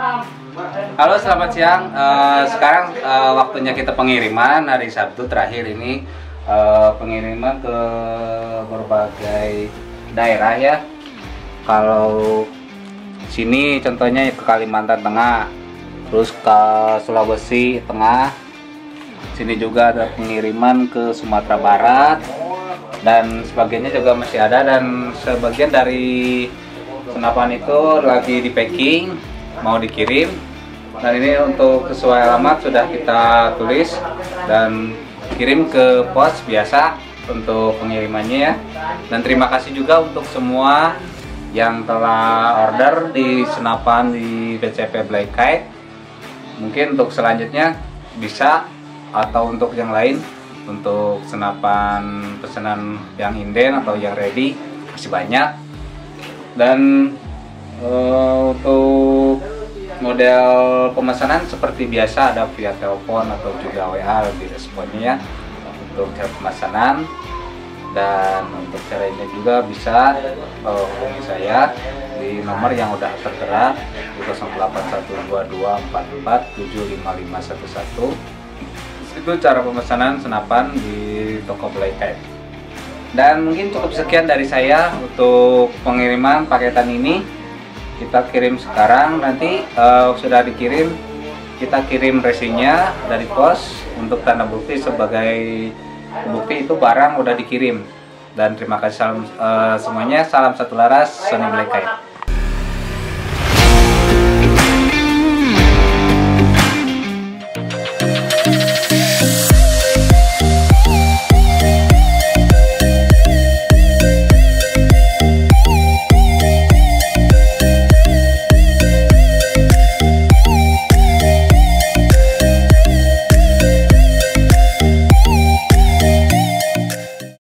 Halo, selamat siang. Sekarang waktunya kita pengiriman hari Sabtu terakhir ini, pengiriman ke berbagai daerah ya. Kalau sini contohnya ke Kalimantan Tengah, terus ke Sulawesi Tengah. Sini juga ada pengiriman ke Sumatera Barat dan sebagainya juga masih ada, dan sebagian dari senapan itu lagi di packing, mau dikirim. Dan ini untuk sesuai alamat sudah kita tulis dan kirim ke pos biasa untuk pengirimannya ya. Dan terima kasih juga untuk semua yang telah order di senapan di BCP Black Kite. Mungkin untuk selanjutnya bisa, atau untuk yang lain, untuk senapan pesanan yang inden atau yang ready masih banyak. Dan untuk model pemesanan seperti biasa ada via telepon atau juga WA, lebih responnya ya untuk cara pemesanan. Dan untuk caranya juga bisa hubungi saya di nomor yang udah tertera di 081224475511. Itu cara pemesanan senapan di toko Black Kite. Dan mungkin cukup sekian dari saya untuk pengiriman paketan ini. Kita kirim sekarang, nanti sudah dikirim kita kirim resinya dari pos untuk tanda bukti sebagai bukti itu barang udah dikirim. Dan terima kasih semuanya, salam satu laras, Sony Black Kite.